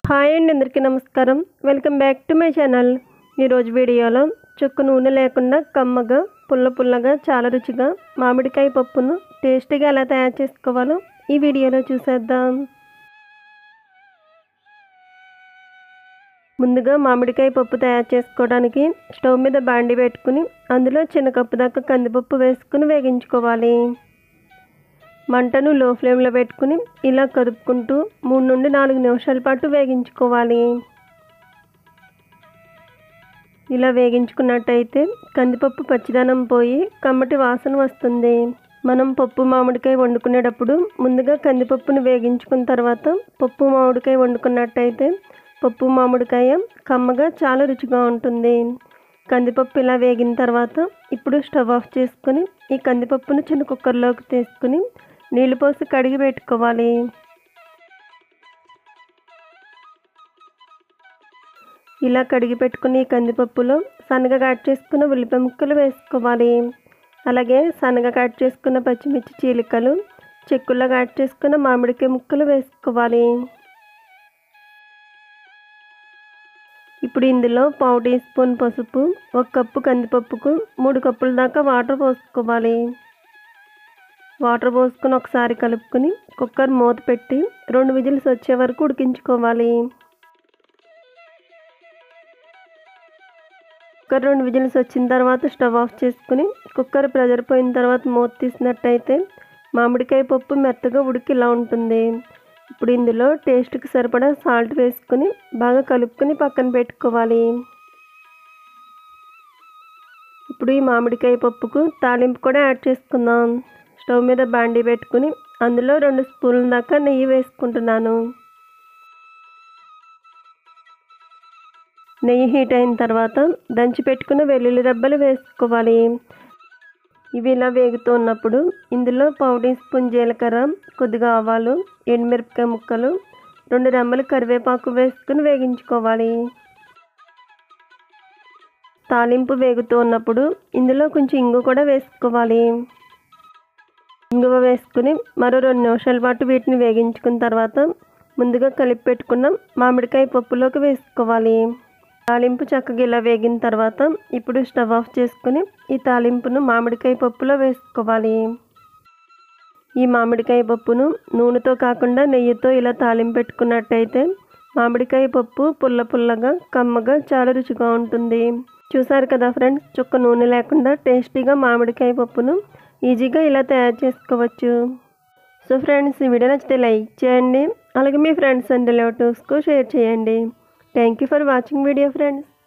Hi అండి, అందరికీ నమస్కారం. Welcome back to my channel. ఈరోజు వీడియోలో చుక్క నూనె లేకుండా కమ్మగా పుల్లగా చాలా రుచిగా మామిడికాయ పప్పును టేస్టీగా ఎలా తయారు చేసుకోవాలో ఈ వీడియోలో చూసేద్దాం. ముందుగా మామిడికాయ పప్పు తయారు చేసుకోవడానికి స్టవ్ మీద బాండి పెట్టుకుని అందులో చిన్న కప్పు దాకా కందిపప్పు వేసుకుని వేగించుకోవాలి. మంటను లో ఫ్లేమ్లో పెట్టుకుని ఇలా కదుపుకుంటూ 3 నుండి 4 నిమిషాల పాటు వేగించుకోవాలి. ఇలా వేగించుకున్నట్టయితే కందిపప్పు పచ్చిదనం పోయి కమ్మటి వాసన వస్తుంది. మనం పప్పు మామిడికాయ వండుకునేటప్పుడు ముందుగా కందిపప్పును వేగించుకున్న తర్వాత పప్పు మామిడికాయ వండుకున్నట్టయితే పప్పు మామిడికాయ కమ్మగా చాలా రుచిగా ఉంటుంది. కందిపప్పు ఇలా వేగిన తర్వాత ఇప్పుడు స్టవ్ ఆఫ్ చేసుకుని ఈ కందిపప్పును చిన్న కుక్కర్లోకి తీసుకుని నీళ్లు పోసి కడిగి పెట్టుకోవాలి. ఇలా కడిగి పెట్టుకుని కందిపప్పులో సన్నగా కట్ చేసుకున్న ఉల్లిపాయ ముక్కలు వేసుకోవాలి. అలాగే సన్నగా కట్ చేసుకున్న పచ్చిమిర్చి చీలికలు, చెక్కుల్లో కట్ చేసుకున్న మామిడికాయ ముక్కలు వేసుకోవాలి. ఇప్పుడు ఇందులో 1/2 టీ స్పూన్ పసుపు, 1 కప్పు కందిపప్పుకు 3 కప్పుల దాకా వాటర్ పోసుకోవాలి. వాటర్ పోసుకొని ఒకసారి కలుపుకొని కుక్కర్ మూత పెట్టి 2 విజిల్స్ వచ్చే వరకు ఉడికించుకోవాలి. కుక్కర్ 2 విజిల్స్ వచ్చిన తర్వాత స్టవ్ ఆఫ్ చేసుకుని కుక్కర్ ప్రెజర్ పోయిన తర్వాత మూత తీసినట్టయితే మామిడికాయ పప్పు మెత్తగా ఉడికి ఇలా ఉంటుంది. ఇప్పుడు ఇందులో టేస్ట్కి సరిపడా సాల్ట్ వేసుకుని బాగా కలుపుకొని పక్కన పెట్టుకోవాలి. ఇప్పుడు ఈ మామిడికాయ పప్పుకు తాలింపు కూడా యాడ్ చేసుకుందాం. స్టవ్ మీద బాండీ పెట్టుకుని అందులో 2 స్పూన్ల దాకా నెయ్యి వేసుకుంటున్నాను. నెయ్యి హీట్ అయిన తర్వాత దంచి పెట్టుకున్న వెల్లుల్లి రెబ్బలు వేసుకోవాలి. ఇవి ఇలా వేగుతూ ఉన్నప్పుడు ఇందులో 1/2 టీ స్పూన్ జీలకర్ర, కొద్దిగా ఆవాలు, ఎండుమిరపకాయ ముక్కలు, 2 రెమ్మలు కరివేపాకు వేసుకుని వేగించుకోవాలి. తాలింపు వేగుతూ ఉన్నప్పుడు ఇందులో కొంచెం ఇంగు కూడా వేసుకోవాలి. ఇంగువ వేసుకుని మరో 2 నిమిషాల పాటు వీటిని వేగించుకున్న తర్వాత ముందుగా కలిపి పెట్టుకున్న మామిడికాయ పప్పులోకి వేసుకోవాలి. తాలింపు చక్కగా ఇలా వేగిన తర్వాత ఇప్పుడు స్టవ్ ఆఫ్ చేసుకుని ఈ తాలింపును మామిడికాయ పప్పులో వేసుకోవాలి. ఈ మామిడికాయ పప్పును నూనెతో కాకుండా నెయ్యితో ఇలా తాలింపు పెట్టుకున్నట్టయితే మామిడికాయ పప్పు పుల్లగా కమ్మగా చాలా రుచిగా ఉంటుంది. చూసారు కదా ఫ్రెండ్స్, చుక్క నూనె లేకుండా టేస్టీగా మామిడికాయ పప్పును ఈజీగా ఇలా తయారు చేసుకోవచ్చు. సో ఫ్రెండ్స్, ఈ వీడియో నచ్చితే లైక్ చేయండి. అలాగే మీ ఫ్రెండ్స్ అండ్ రిలేటివ్స్కు షేర్ చేయండి. Thank you for watching video friends.